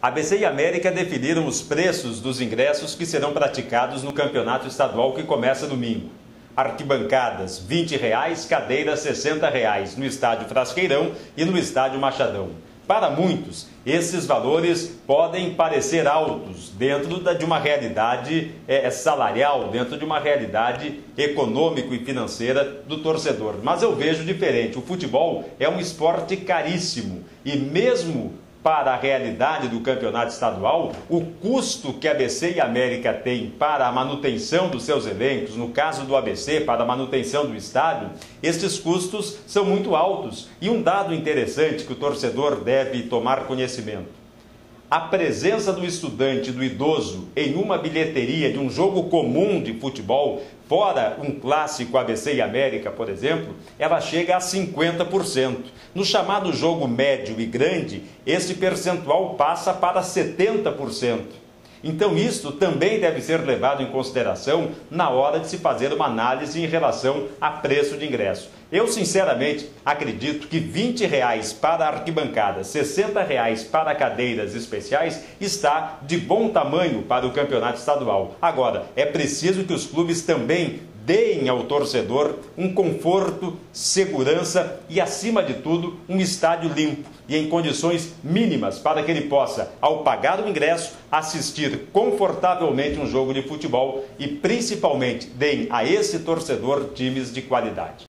ABC e América definiram os preços dos ingressos que serão praticados no campeonato estadual que começa domingo. Arquibancadas R$ 20, cadeiras R$ 60 no estádio Frasqueirão e no estádio Machadão. Para muitos, esses valores podem parecer altos dentro de uma realidade salarial, dentro de uma realidade econômico e financeira do torcedor. Mas eu vejo diferente. O futebol é um esporte caríssimo e mesmo para a realidade do campeonato estadual, o custo que ABC e América têm para a manutenção dos seus elencos, no caso do ABC, para a manutenção do estádio, estes custos são muito altos. E um dado interessante que o torcedor deve tomar conhecimento: a presença do estudante e do idoso em uma bilheteria de um jogo comum de futebol, fora um clássico ABC e América, por exemplo, ela chega a 50%. No chamado jogo médio e grande, esse percentual passa para 70%. Então isso também deve ser levado em consideração na hora de se fazer uma análise em relação a preço de ingresso. Eu sinceramente acredito que R$ 20 para arquibancadas, R$ 60 para cadeiras especiais está de bom tamanho para o campeonato estadual. Agora, é preciso que os clubes também deem ao torcedor um conforto, segurança e, acima de tudo, um estádio limpo e em condições mínimas para que ele possa, ao pagar o ingresso, assistir confortavelmente um jogo de futebol e, principalmente, deem a esse torcedor times de qualidade.